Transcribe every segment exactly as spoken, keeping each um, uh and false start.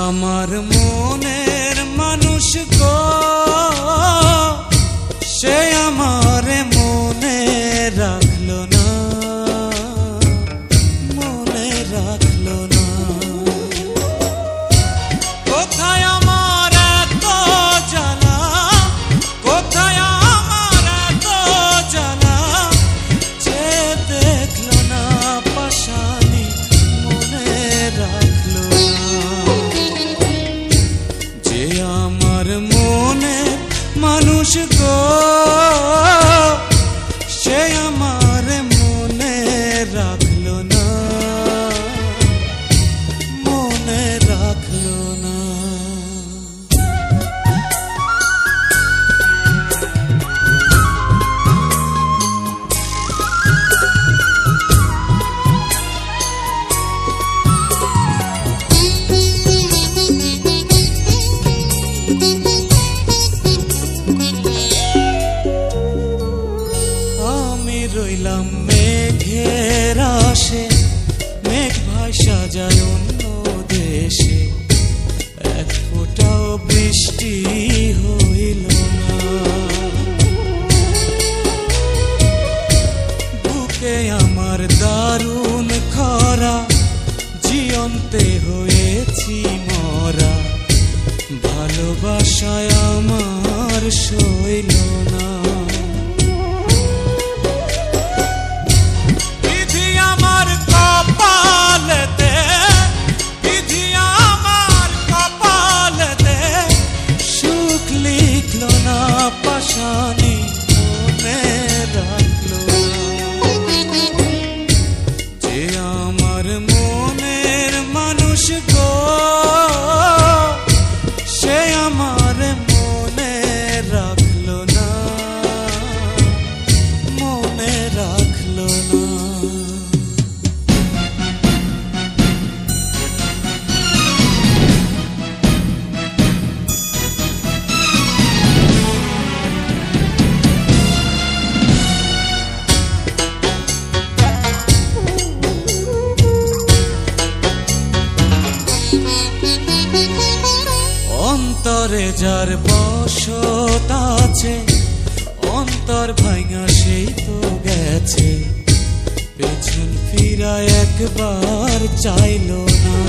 আমার মনের মানুষ গো, সে আমারে মনে রাখলো না, মনে রাখলো না। কোথায় আমার এত জ্বালা, কোথায় আমার এত জ্বালা, যে দেখলো না পাশানি মনে রাখলো না। যে আমার মনে মানুষ গো, সে আমার মনে রাখলো না, মনে রাখলো না। রইলাম মেঘের আশে, মেঘ ভাষা যায় অন্য দেশে, এক ফোঁটাও বৃষ্টি হইল না। বুকে আমার দারুণ খরা, জিয়ন্তে হয়েছি মরা, ভালোবাসায় আমার সইল না। পাশানি মনে রাখলো না। যে আমার মনের মানুষ গো, সে আমার মনে রাখলো না, মনে রাখলো না। অন্তরে যার বসত আছে, অন্তর ভাঙা সেই তো গেছে, পেছন ফিরা একবার চাইলো না।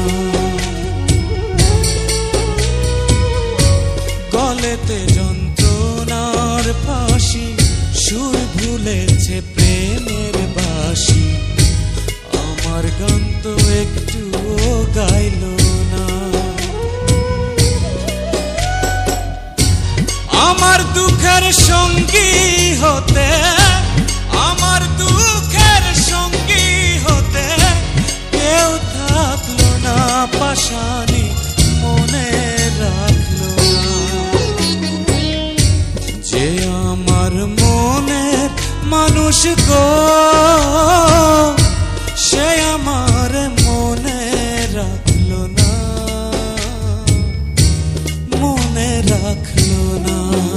গলেতে যন্ত্রণার ফাঁসি, সুর ভুলেছে প্রেমের বাঁশি, আমার গান তো একটুও গাইলো না। আমার দুঃখের সঙ্গী হতে, আমার দুঃখের সঙ্গী হতে, কেউ থাকলো না পাশানি মনে রাখলো না। যে আমার মনের মানুষ গো, সে আমার মনে রাখলো না, মনে রাখলো না।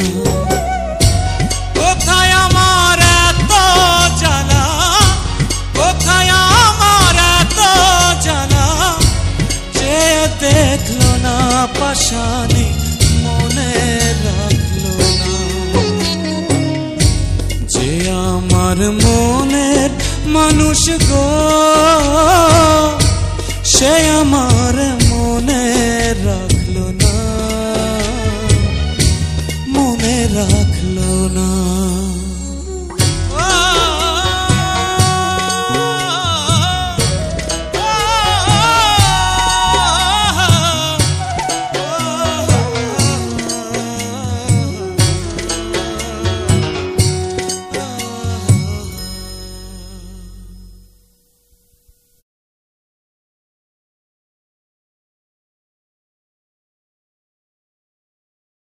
কোথায় আমার এত জ্বালা, কোথায় আমার এত জ্বালা, যে দেখলো না পাশানি মনে রাখলো না। যে আমার মনের মানুষ গো, সে আমার মনে রাখলো না, মনে রাখলো।